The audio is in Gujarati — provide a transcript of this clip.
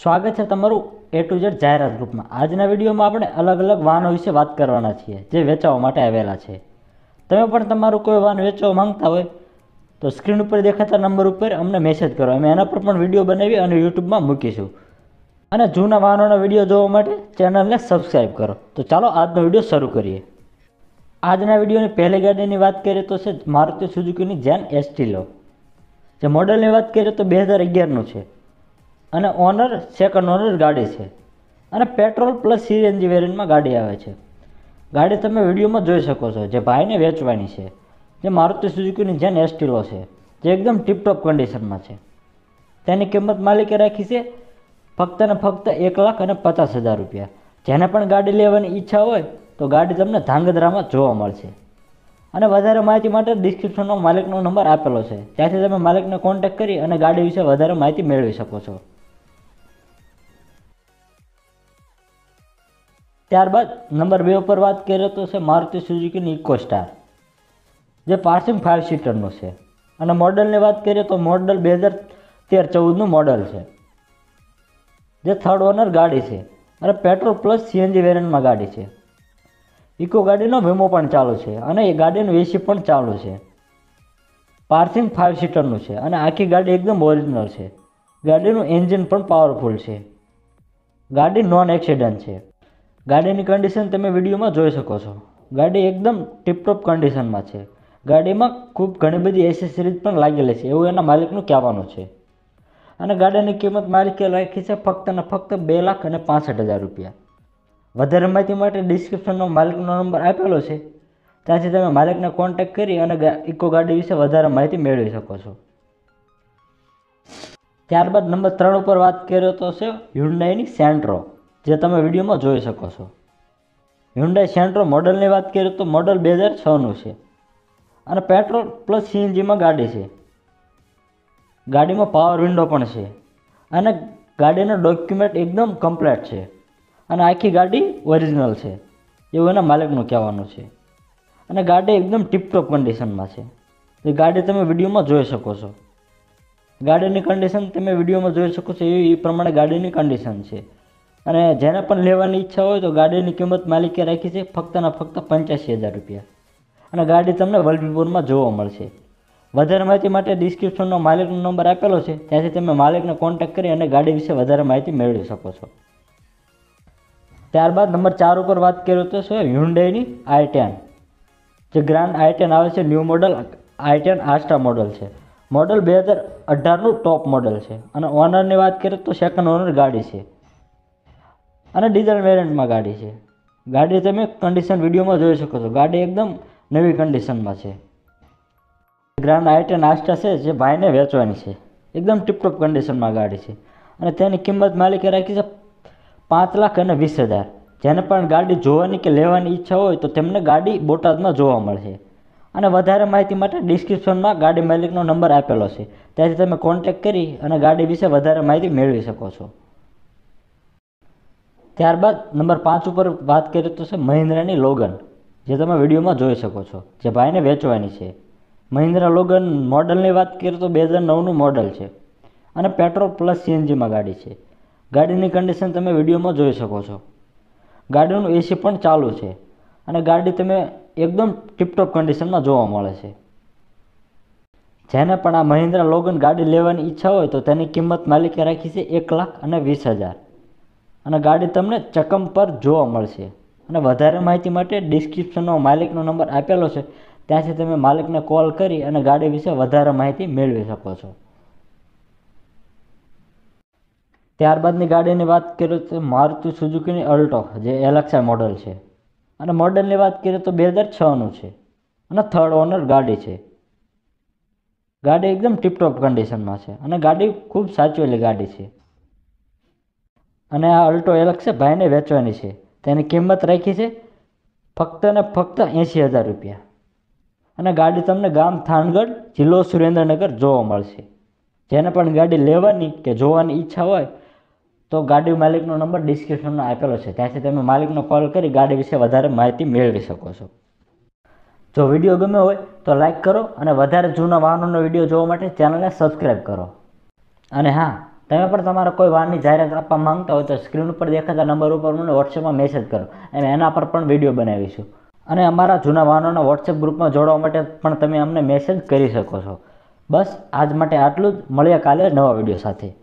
સ્વાગત છે તમારું A to Z જાહેરાત ગ્રુપમાં। આજના વિડીયોમાં આપણે અલગ અલગ વાહનો વિશે વાત કરવાના છીએ જે વેચવા માટે આવેલા છે। તમે પણ તમારું કોઈ વાહન વેચવા માંગતા હોય તો સ્ક્રીન ઉપર દેખાતા નંબર ઉપર અમને મેસેજ કરો, અમે એના પર પણ વિડીયો બનાવી અને યુટ્યુબમાં મૂકીશું। અને જૂના વાહનોના વિડીયો જોવા માટે ચેનલને સબસ્ક્રાઈબ કરો। તો ચાલો આજનો વિડીયો શરૂ કરીએ। આજના વિડીયોની પહેલી ગાડીની વાત કરીએ તો છે મારુતિ સુઝુકીની જેન એસ્ટિલો। જે મોડલની વાત કરીએ તો 2011નું છે અને ઓનર સેકન્ડ ઓનર ગાડી છે અને પેટ્રોલ પ્લસ CNG વેરિયન્ટમાં ગાડી આવે છે। ગાડી તમે વિડીયોમાં જોઈ શકો છો જે ભાઈને વેચવાની છે, જે મારુતિ સુઝુકીની જેન એસ્ટિલો છે, જે એકદમ ટીપટોપ કન્ડિશનમાં છે। તેની કિંમત માલિકે રાખી છે ફક્ત ને ફક્ત 1,50,000 રૂપિયા। જેને પણ ગાડી લેવાની ઈચ્છા હોય તો ગાડી તમને ધાંગધ્રામાં જોવા મળશે। અને વધારે માહિતી માટે ડિસ્ક્રિપ્શનમાં માલિકનો નંબર આપેલો છે, ત્યાંથી તમે માલિકને કોન્ટેક્ટ કરી અને ગાડી વિશે વધારે માહિતી મેળવી શકો છો। ત્યારબાદ નંબર 2 ઉપર વાત કરીએ તો છે મારુતિ સુઝુકીની ઇકો સ્ટાર, જે પાસિંગ 5 સીટરનું છે અને મોડલની વાત કરીએ તો મોડલ 2013-14નું મોડલ છે, જે થર્ડ ઓનર ગાડી છે અને પેટ્રોલ પ્લસ CNG વેરિયન્ટમાં ગાડી છે। ઇકો ગાડીનો વીમો પણ ચાલુ છે અને એ ગાડીનું AC પણ ચાલુ છે। પાર્સિંગ 5 સીટરનું છે અને આખી ગાડી એકદમ ઓરિજિનલ છે। ગાડીનું એન્જિન પણ પાવરફુલ છે। ગાડી નોન એક્સિડન્ટ છે। ગાડીની કન્ડિશન તમે વિડીયોમાં જોઈ શકો છો। ગાડી એકદમ ટીપટોપ કન્ડિશનમાં છે। ગાડીમાં ખૂબ ઘણી બધી એસેસરીઝ પણ લાગેલી છે એવું એના માલિકનું કહેવાનું છે। અને ગાડીની કિંમત માલિકે રાખી છે ફક્ત ને ફક્ત 2,65,000 રૂપિયા। વધારે માહિતી માટે ડિસ્ક્રિપ્શનમાં માલિકનો નંબર આપેલો છે, ત્યાંથી તમે માલિકને કોન્ટેક્ટ કરી અને ઇકો ગાડી વિશે વધારે માહિતી મેળવી શકો છો। ત્યારબાદ નંબર 3 ઉપર વાત કરીએ તો છે હ્યુન્ડાઈની સેન્ટ્રો, જે તમે વિડીયોમાં જોઈ શકો છો। હ્યુન્ડાઈ સેન્ટ્રો મોડલની વાત કરીએ તો મોડલ 2006નું છે અને પેટ્રોલ પ્લસ CNGમાં ગાડી છે। ગાડીમાં પાવર વિન્ડો પણ છે અને ગાડીનો ડોક્યુમેન્ટ એકદમ કમ્પ્લીટ છે અને આખી ગાડી ઓરિજિનલ છે એવું એના માલિકનું કહેવાનું છે। અને ગાડી એકદમ ટીપટોપ કન્ડિશનમાં છે, એ ગાડી તમે વિડીયોમાં જોઈ શકો છો। ગાડીની કન્ડિશન તમે વિડીયોમાં જોઈ શકો છો એ પ્રમાણે ગાડીની કન્ડિશન છે। અને જેને પણ લેવાની ઈચ્છા હોય તો ગાડીની કિંમત માલિકે રાખી છે ફક્ત ને ફક્ત 85,000 રૂપિયા અને ગાડી તમને વલભીપુરમાં જોવા મળશે। વધારે માહિતી માટે ડિસ્ક્રિપ્શનમાં માલિકનો નંબર આપેલો છે, ત્યાંથી તમે માલિકને કોન્ટેક્ટ કરી અને ગાડી વિશે વધારે માહિતી મેળવી શકો છો। ત્યારબાદ નંબર 4 ઉપર વાત કરીએ તો છે હ્યુન્ડાઈની i10, જે ગ્રાન્ડ i10 આવે છે, new model i10 Asta model છે। મોડલ 2018નું ટોપ મોડલ છે અને ઓનરની વાત કરીએ તો સેકન્ડ ઓનર ગાડી છે અને ડીઝલ વેરિયન્ટમાં ગાડી છે। ગાડી તમે કન્ડિશન વિડીયોમાં જોઈ શકો છો, ગાડી એકદમ નવી કન્ડિશનમાં છે। ગ્રાન્ડ i10 આસ્ટા છે જે ભાઈને વેચવાની છે, એકદમ ટીપટોપ કન્ડિશનમાં ગાડી છે અને તેની કિંમત માલિકે રાખી છે 5,20,000। જેને પણ ગાડી જોવાની કે લેવાની ઈચ્છા હોય તો તેમને ગાડી બોટાદમાં જોવા મળશે। અને વધારે માહિતી માટે ડિસ્ક્રિપ્શનમાં ગાડી માલિકનો નંબર આપેલો છે, ત્યાંથી તમે કોન્ટેક્ટ કરી અને ગાડી વિશે વધારે માહિતી મેળવી શકો છો। ત્યારબાદ નંબર 5 ઉપર વાત કરીએ તો છે મહિન્દ્રાની લોગન, જે તમે વિડીયોમાં જોઈ શકો છો, જે ભાઈને વેચવાની છે। મહિન્દ્રા લોગન મોડલની વાત કરીએ તો 2009નું મોડલ છે અને પેટ્રોલ પ્લસ CNGમાં ગાડી છે। ગાડીની કન્ડિશન તમે વિડીયોમાં જોઈ શકો છો। ગાડીનું AC પણ ચાલુ છે અને ગાડી તમે એકદમ ટીપટોપ કન્ડિશનમાં જોવા મળે છે। જેને પણ આ મહિન્દ્રા લોગન ગાડી લેવાની ઈચ્છા હોય તો તેની કિંમત માલિકે રાખી છે 1,20,000 અને ગાડી તમને ચકમ પર જોવા મળશે। અને વધારે માહિતી માટે ડિસ્ક્રિપ્શનમાં માલિકનો નંબર આપેલો છે, ત્યાંથી તમે માલિકને કોલ કરી અને ગાડી વિશે વધારે માહિતી મેળવી શકો છો। ત્યારબાદની ગાડીની વાત કરીએ તો મારુતિ સુઝુકીની અલ્ટો, જે LXI મોડલ છે અને મોડલની વાત કરીએ તો 2006નું છે અને થર્ડ ઓનર ગાડી છે। ગાડી એકદમ ટીપટોપ કન્ડિશનમાં છે અને ગાડી ખૂબ સાચવેલી ગાડી છે। અને આ અલ્ટો LXI ભાઈને વેચવાની છે, તેની કિંમત રાખી છે ફક્ત ને ફક્ત 80,000 રૂપિયા અને ગાડી તમને ગામ થાનગઢ, જિલ્લો સુરેન્દ્રનગર જોવા મળશે। જેને પણ ગાડી લેવાની કે જોવાની ઈચ્છા હોય તો ગાડી માલિકનો નંબર ડિસ્ક્રિપ્શનમાં આપેલો છે, ત્યાંથી તમે માલિકનો કોલ કરી ગાડી વિશે વધારે માહિતી મેળવી શકો છો। જો વિડીયો ગમ્યો હોય તો લાઈક કરો અને વધારે જૂના વાહનોનો વિડીયો જોવા માટે ચેનલને સબસ્ક્રાઈબ કરો। અને હા, તમે પણ તમારા કોઈ વાહનની જાહેરાત આપવા માંગતા હોય તો સ્ક્રીન ઉપર દેખાતા નંબર ઉપર મને વોટ્સએપમાં મેસેજ કરો અને એના પર પણ વિડીયો બનાવીશું. અને અમારા જૂના વાહનોના વોટ્સએપ ગ્રુપમાં જોડવા માટે પણ તમે અમને મેસેજ કરી શકો છો. બસ આજ માટે આટલું જ. મળીએ કાલે નવા વિડીયો સાથે.